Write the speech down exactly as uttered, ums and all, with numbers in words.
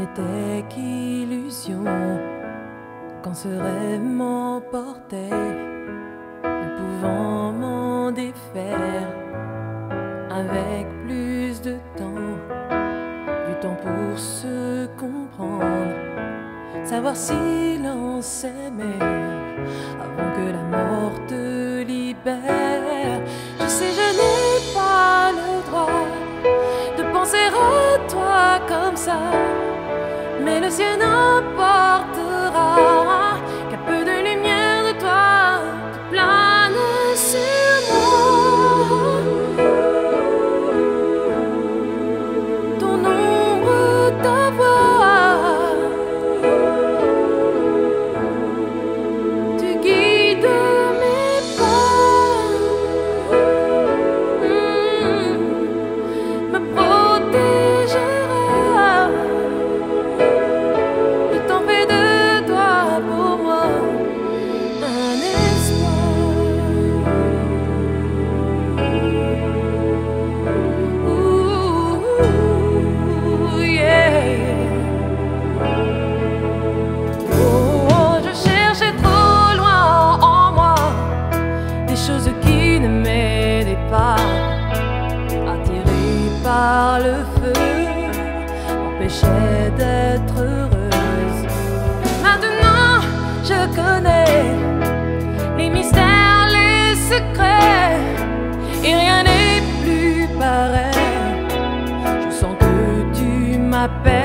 n'était qu'illusion quand ce rêve m'emportait, ne pouvant m'en défaire avec plus de temps, du temps pour se comprendre, savoir si l'on s'aimait avant que la mort te libère. Je sais, je n'ai pas le droit de penser à toi comme ça, mais le ciel n'emportera qu'un peu de lumière de toi qui plane sur moi. Ton ombre, ta voix, tu guides mes pas, mmh, me protégera. Choses qui ne m'aidaient pas, attirée par le feu, m'empêchaient d'être heureuse. Maintenant je connais les mystères, les secrets, et rien n'est plus pareil. Je sens que tu m'appelles.